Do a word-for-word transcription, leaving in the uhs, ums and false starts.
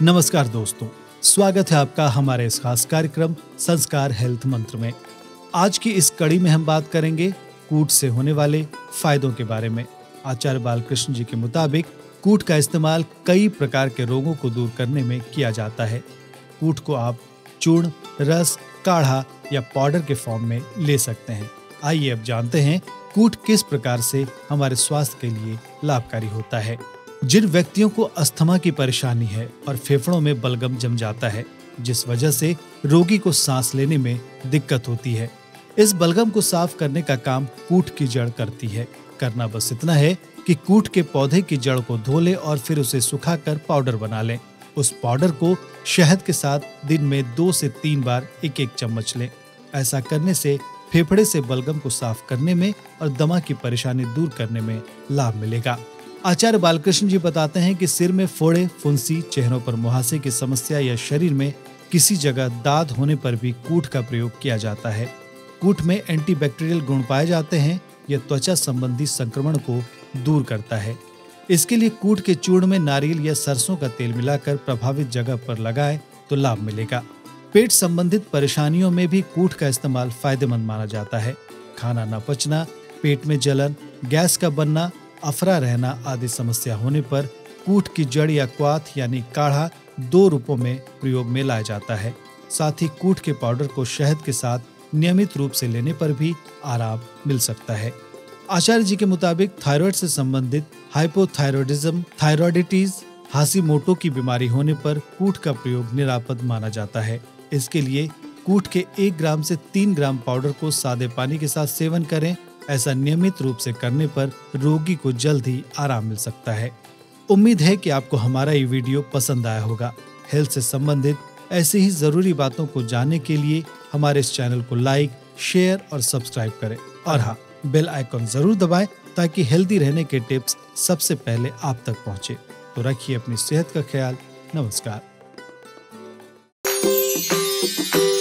नमस्कार दोस्तों, स्वागत है आपका हमारे इस खास कार्यक्रम संस्कार हेल्थ मंत्र में। आज की इस कड़ी में हम बात करेंगे कूट से होने वाले फायदों के बारे में। आचार्य बालकृष्ण जी के मुताबिक कूट का इस्तेमाल कई प्रकार के रोगों को दूर करने में किया जाता है। कूट को आप चूर्ण, रस, काढ़ा या पाउडर के फॉर्म में ले सकते हैं। आइए अब जानते हैं कूट किस प्रकार से हमारे स्वास्थ्य के लिए लाभकारी होता है। जिन व्यक्तियों को अस्थमा की परेशानी है और फेफड़ों में बलगम जम जाता है, जिस वजह से रोगी को सांस लेने में दिक्कत होती है, इस बलगम को साफ करने का काम कूट की जड़ करती है। करना बस इतना है कि कूट के पौधे की जड़ को धो लें और फिर उसे सुखाकर पाउडर बना लें। उस पाउडर को शहद के साथ दिन में दो से तीन बार एक एक चम्मच लें। ऐसा करने से फेफड़े से बलगम को साफ करने में और दमा की परेशानी दूर करने में लाभ मिलेगा। आचार्य बालकृष्ण जी बताते हैं कि सिर में फोड़े, फुंसी, चेहरों पर मुहासे की समस्या या शरीर में किसी जगह दाद होने पर भी कूट का प्रयोग किया जाता है। कूट में एंटीबैक्टीरियल गुण पाए जाते हैं। यह त्वचा संबंधी संक्रमण को दूर करता है। इसके लिए कूट के चूर्ण में नारियल या सरसों का तेल मिलाकर प्रभावित जगह पर लगाए तो लाभ मिलेगा। पेट संबंधित परेशानियों में भी कूट का इस्तेमाल फायदेमंद माना जाता है। खाना न पचना, पेट में जलन, गैस का बनना, अफरा रहना आदि समस्या होने पर कूट की जड़ या क्वाथ यानी काढ़ा दो रूपों में प्रयोग में लाया जाता है। साथ ही कूट के पाउडर को शहद के साथ नियमित रूप से लेने पर भी आराम मिल सकता है। आचार्य जी के मुताबिक थायराइड से संबंधित हाइपोथायरॉयडिज्म, थायरॉयडिटीज, हाशिमोटो की बीमारी होने पर कूट का प्रयोग निरापद माना जाता है। इसके लिए कूट के एक ग्राम से तीन ग्राम पाउडर को सादे पानी के साथ सेवन करें। ऐसा नियमित रूप से करने पर रोगी को जल्द ही आराम मिल सकता है। उम्मीद है कि आपको हमारा ये वीडियो पसंद आया होगा। हेल्थ से संबंधित ऐसी ही जरूरी बातों को जानने के लिए हमारे इस चैनल को लाइक, शेयर और सब्सक्राइब करें। और हाँ, बेल आइकॉन जरूर दबाएं ताकि हेल्दी रहने के टिप्स सबसे पहले आप तक पहुंचे। तो रखिए अपनी सेहत का ख्याल। नमस्कार।